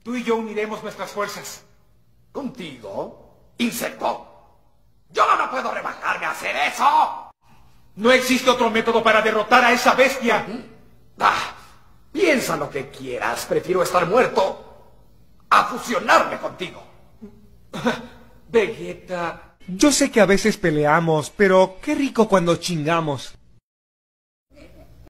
Tú y yo uniremos nuestras fuerzas. ¿Contigo? ¿Insecto? ¡Yo no puedo rebajarme a hacer eso! No existe otro método para derrotar a esa bestia. Piensa lo que quieras. Prefiero estar muerto a fusionarme contigo. Vegeta... Yo sé que a veces peleamos, pero qué rico cuando chingamos.